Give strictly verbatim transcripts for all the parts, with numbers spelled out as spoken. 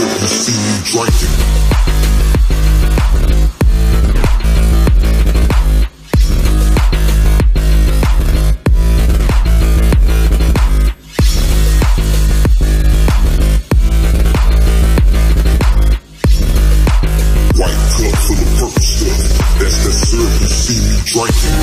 syrup you see me drinking. White cup full of purple stuff. That's the syrup you see me drinking.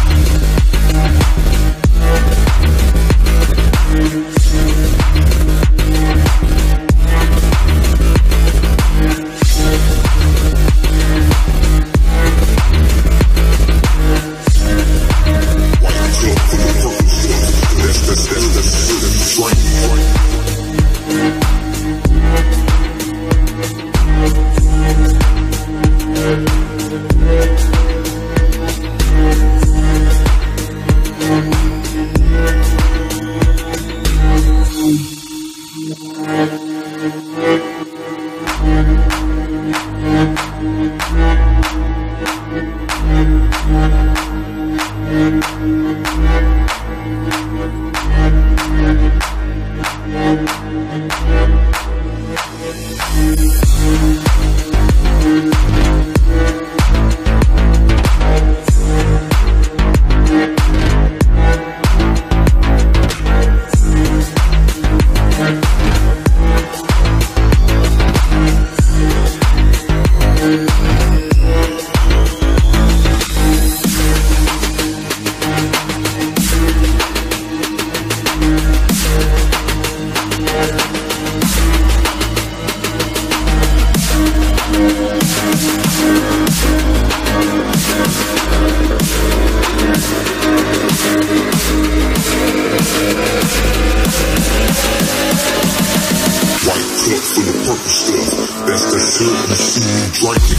Cup full of purple stuff. That's the syrup you see me drinking.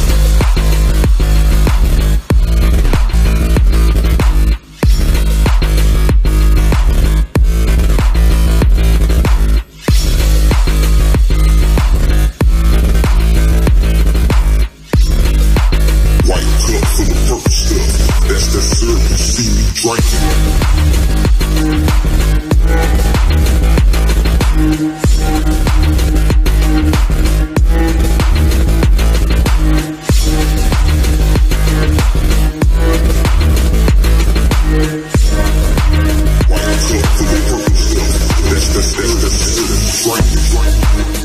White cup full of purple stuff. That's the syrup you see me drinking. That's the, that's the, that's the, that's the,